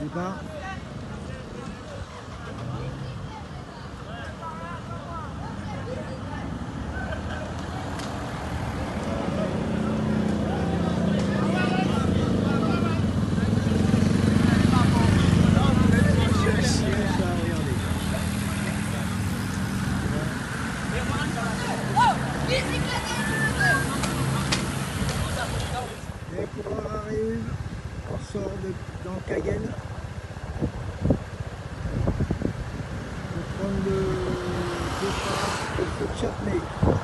départ. Les coureurs arrivent, on sort dans le Caguen pour prendre le départ de Chutney.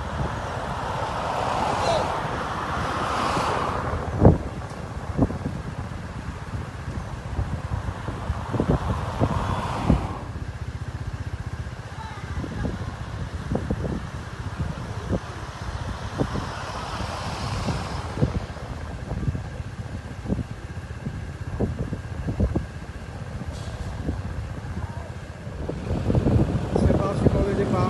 C'est parti pour le départ.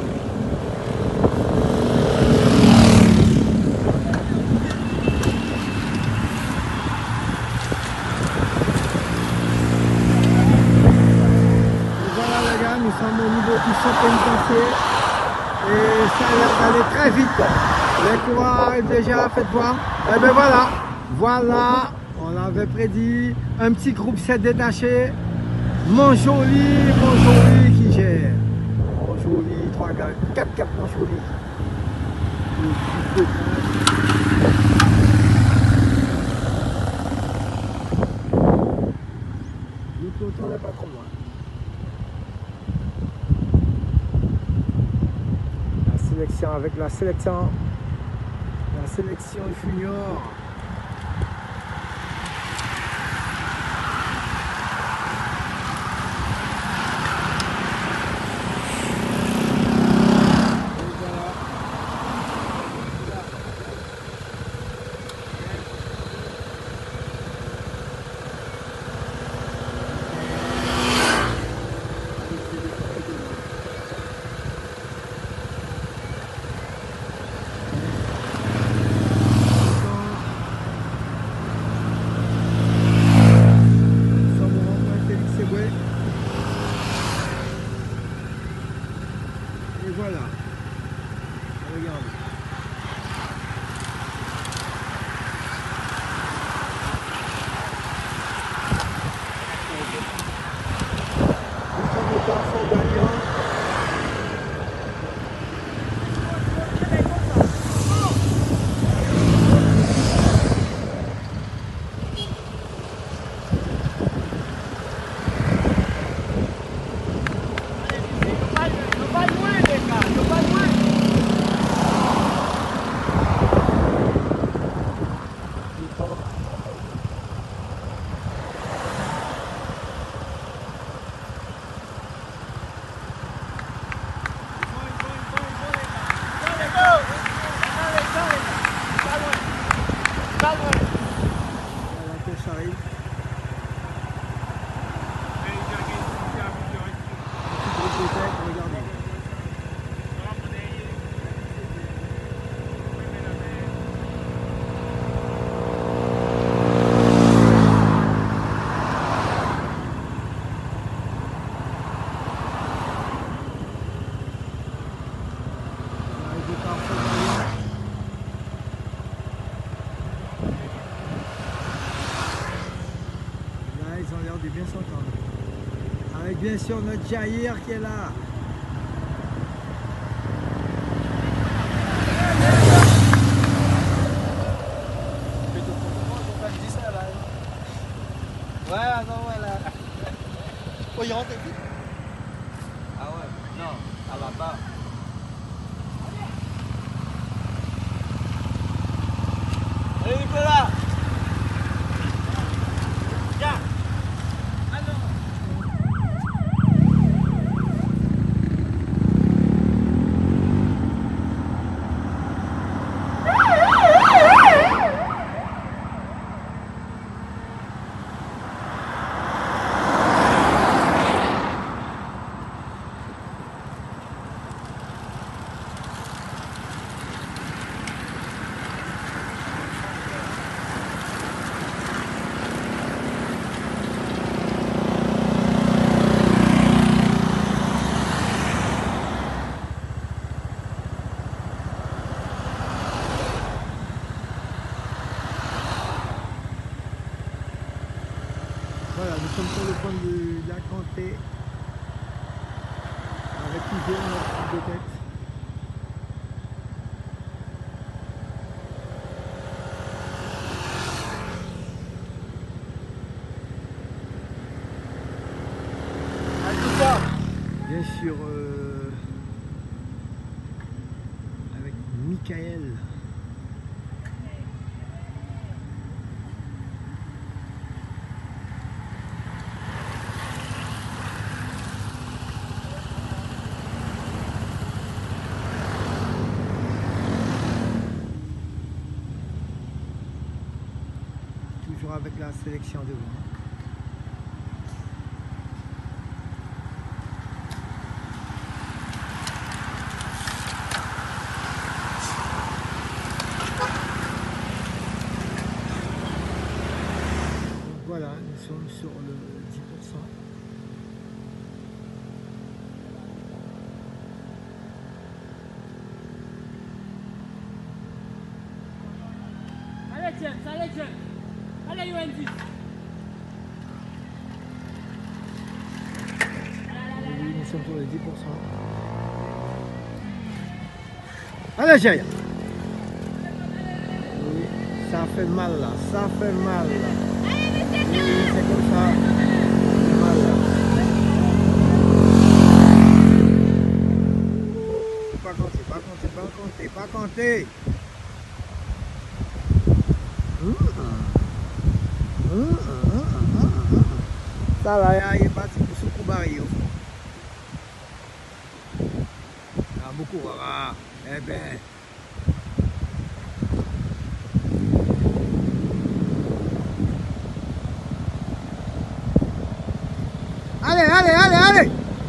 Voilà les gars, nous sommes au niveau du champ pénitentiaire et ça a l'air d'aller très vite. Les coureurs arrivent déjà, faites voir. Et bien voilà, on l'avait prédit, un petit groupe s'est détaché. Mon joli qui gère. Mon joli, 3 gars, 4 mon joli. Le peloton n'est pas trop loin. La sélection avec la sélection junior. Et voilà, regardez. Le garçon gagnant. La course arrive. Un petit groupe de tête, regardez. Le départ favorable. Là, ils ont l'air de bien s'entendre. Avec bien sûr notre Jair qui est là. Ouais, non, voilà. Oh, il rentre vite. Ah ouais, non, à la barre. Allez, Nicolas. Viens. Voilà, nous sommes sur le point de la Cantée avec toujours notre coupe de tête. Bien sûr, avec Michael. Toujours avec la sélection devant. Voilà, nous sommes sur le 10%. Allez James, allez James. Allez Yoannis. Oui, nous sommes sur le 10%. Allez, Géry. Oui, ça fait mal là, ça fait mal là. Oui, c'est comme ça. C'est mal là. Pas compter, pas compter, pas compter, pas compter. Ça là, il est parti pour ce coup barré au fond. Ah, beaucoup, ah, eh ben. Allez, allez, allez, allez!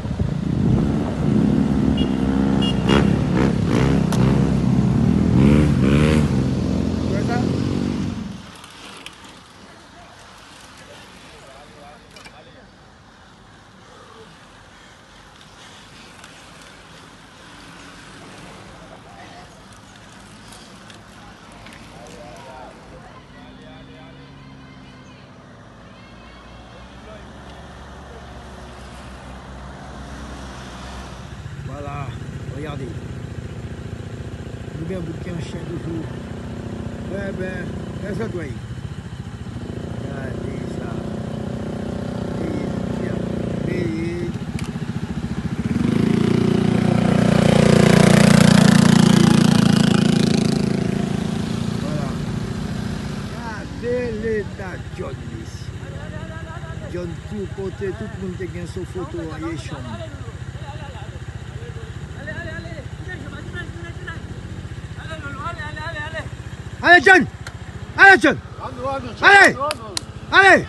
Voilà, regardez. Le bien bouquin chien toujours. Eh ben, qu'est-ce que tu vois? Regardez ça. Et voilà. Regardez l'état John ici. John tout côté, tout le monde a son photo en échange. Allez John! Allez John! Allez! Allez!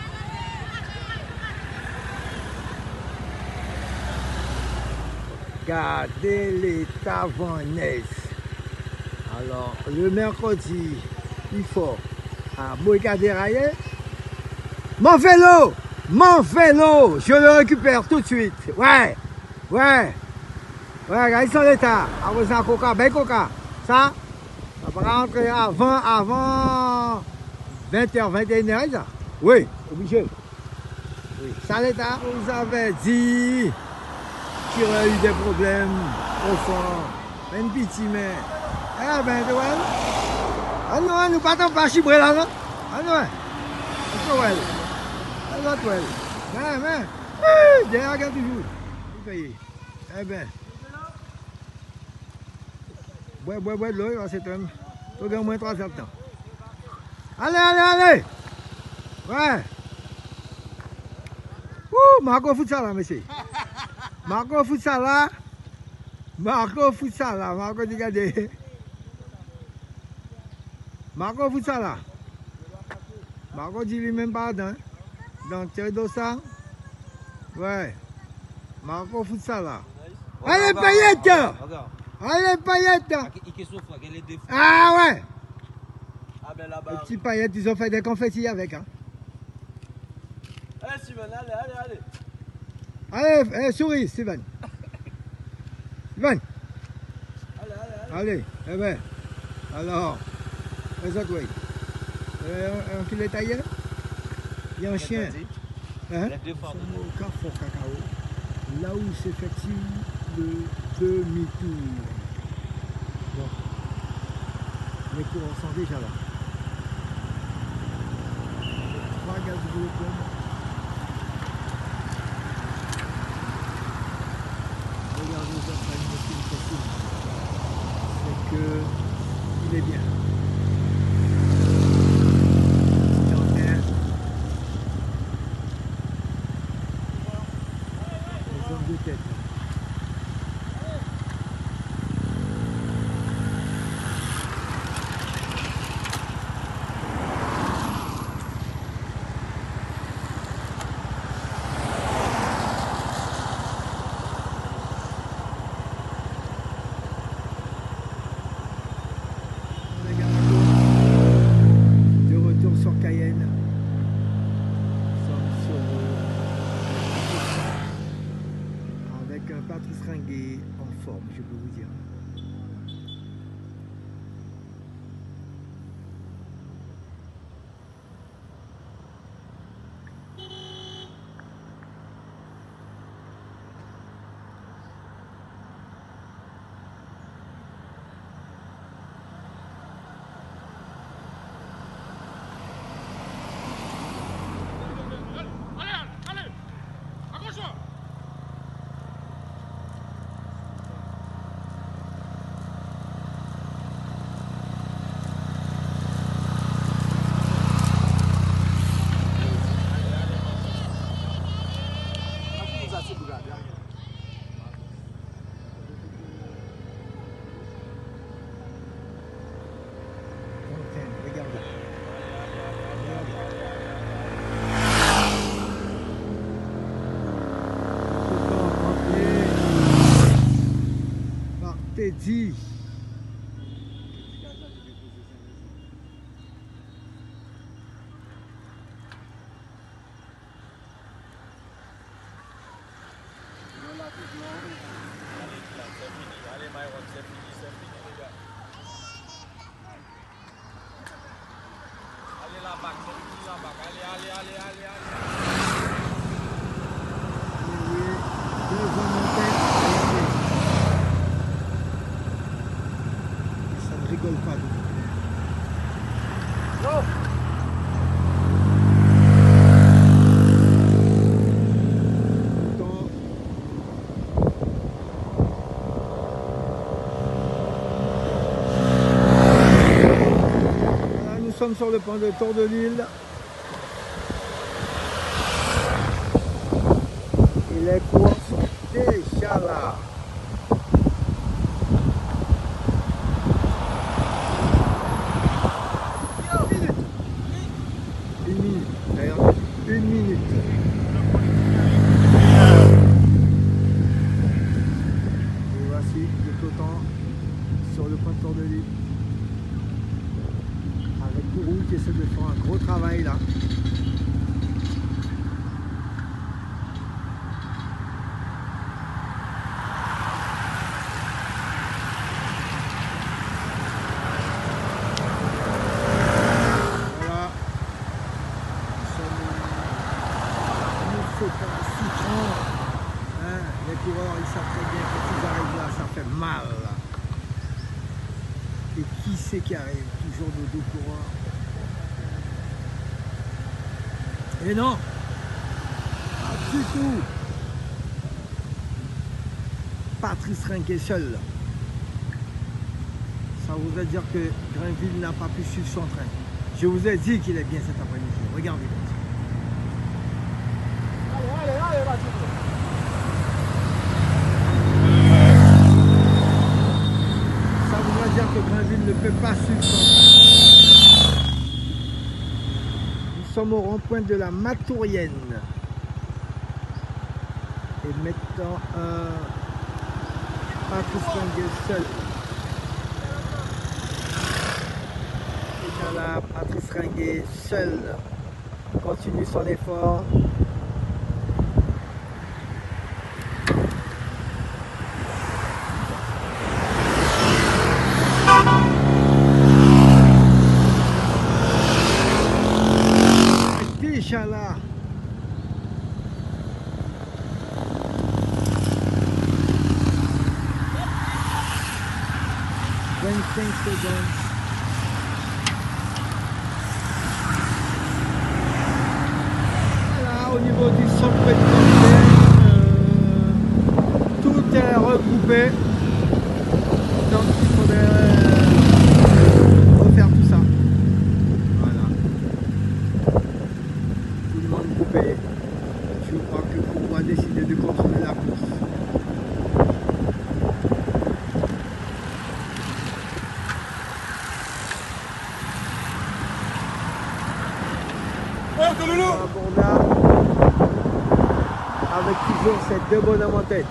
Regardez les Tavernaises. Alors, le mercredi, il faut à Boïcadéraillé. Mon vélo! Mon vélo! Je le récupère tout de suite. Ouais! Ouais! Ouais, regardez son état. Après ça, coca, ben coca. Ça? Ça va rentrer avant 20h, 21h, ça? Oui, obligé. Oui. Ça l'état, vous avez dit qu'il y aurait eu des problèmes au fond. Un petit mais. Eh ben, tu vois. Ah non, nous partons pas chibrer là, non? Ah non, ah non, ah non, mais, derrière, regarde toujours. Eh ben. Ouais, de l'eau, c'est un. Tu as au moins 3 heures de temps. Allez, allez, allez! Ouais! Ouh, Marco fout ça là, monsieur. Marco fout ça là. Marco fout ça là. Marco, regardez. Marco fout ça là. Marco dit lui-même pas dedans. Donc, tu as ça. Ouais. Marco fout ça là. Allez, paillettes! Allez, paillettes! Ah ouais! Les petits paillettes, ils ont fait des confettis avec. Hein. Allez, Steven, allez. Allez, souris, Steven. Steven. Allez, eh ben. Alors, les autres, oui. Un qu'il est taillé? Il y a un chien. Hein? Les deux femmes. Nous sommes au Carrefour Cacao, là où s'effectue le demi-tour. Bon. Les coureurs sont déjà là. 3 gars de peloton. Regardez ça, ça une film facile. C'est que il est bien. C'est en air. Les hommes de tête. De retour sur Cayenne. Nous sommes sur avec un Patrice Ringuet en forme, je peux vous dire. Allez, accroche-toi. Fontaine, regardez. Par Teddy. Allez, Myron, c'est fini, les gars. Allez là-bas, c'est fini là-bas. Allez. Deux hommes en tête. Et ça ne rigole pas. Pourtant, voilà, nous sommes sur le pont de Tour de l'Île. Et les coureurs sont déjà là. Une minute. D'ailleurs, une minute. Et voici le peloton sur le point de Tour de l'Île. Avec Kourou qui essaie de faire un gros travail là. Voilà. Nous faut pas s'y prendre. Hein, les coureurs, ils savent très bien que quand ils arrivent là, ça fait mal. Là. Et qui c'est qui arrive? Toujours nos deux coureurs. Et non, pas du tout. Patrice Ringuet seul. Ça voudrait dire que Grainville n'a pas pu suivre son train. Je vous ai dit qu'il est bien cet après-midi. Regardez. Allez, vas-y. Ça voudrait dire que Grainville ne peut pas suivre son train. Nous sommes au rond-point de la Matourienne. Et maintenant, Patrice Ringuet seul. Déjà là, Patrice Ringuet seul continue son effort. Déjà là, secondes. Voilà, au niveau du centre pénitentiaire, tout est regroupé. Donc il faudrait refaire tout ça. Voilà. Tout le monde groupé. Je crois que on va décider de continuer la course. Avec toujours ces deux bonhommes en tête.